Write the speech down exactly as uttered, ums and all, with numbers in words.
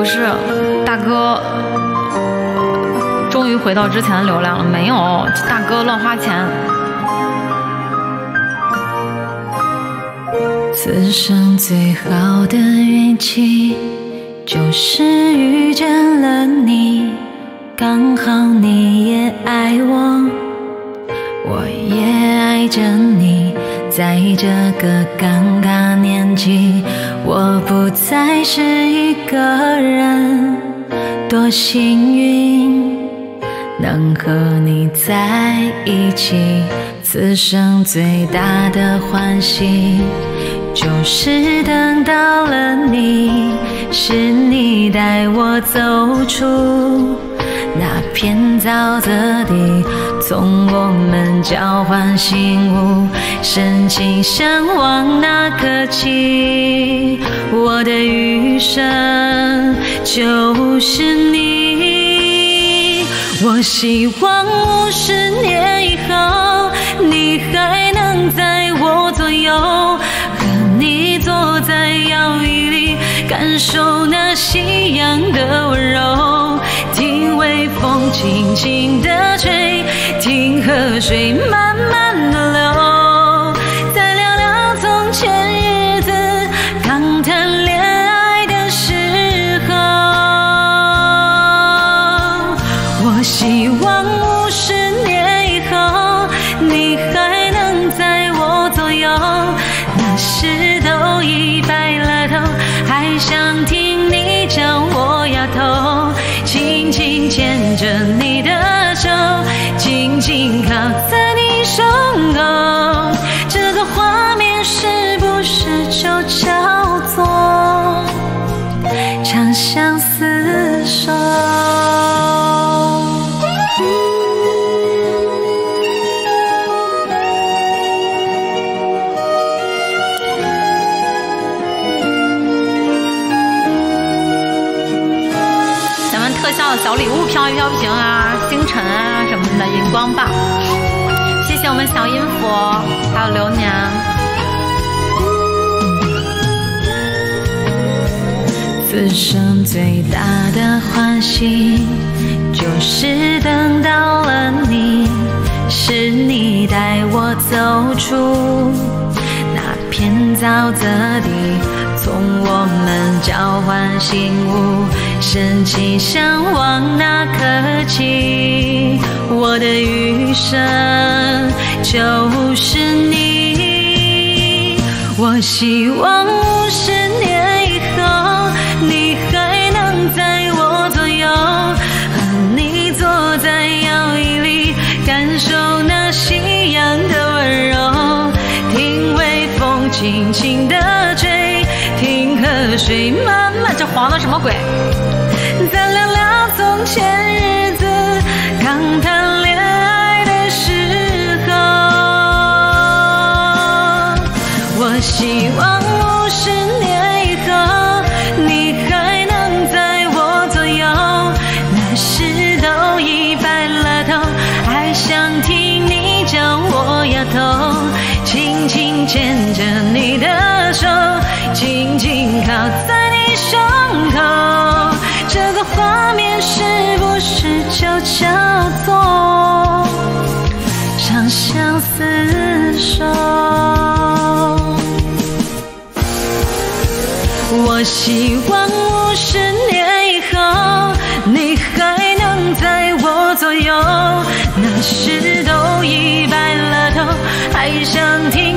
是，大哥，终于回到之前的流量了。没有，大哥乱花钱。 此生最好的运气，就是遇见了你，刚好你也爱我，我也爱着你。在这个尴尬年纪，我不再是一个人，多幸运能和你在一起。此生最大的欢喜，就是等到了你，是你带我走出那片沼泽地，从我们交换信物，深情相望那刻起，我的余生就是你。我希望五十年以后，你还能在我左右，和你坐在摇椅里，感受那夕阳的温柔，听微风轻轻地吹，听河水慢慢地流，再聊聊从前日子，刚谈恋爱的时候。我希望五十年以后，你还能在我左右，那时都已白了头，还想听你叫我丫头，轻轻牵着你的手，紧紧靠在你胸口，这个画面是不是就叫做长相厮守？ 特效的小礼物飘一飘屏啊，星辰啊什么的，荧光棒。谢谢我们小音符，还有流年。 此生最大的欢喜，就是等到了你，是你带我走出那片沼泽地，从我们交换信物，深情相望那刻起，我的余生就是你。我希望五十年以后，你还能在我左右，和你坐在摇椅里，感受那夕阳的温柔，听微风轻轻地吹，听河水慢慢…… 这黄的什么鬼？ 再聊聊从前日子，刚谈恋爱的时候。我希望五十年以后，你还能在我左右，那时都已白了头，还想听你叫我丫头，轻轻牵着你的手，紧紧靠在你胸口，这个画面是不是就叫做长相厮守？我希望五十年以后，你还能在我左右，那时都已白了头，还想听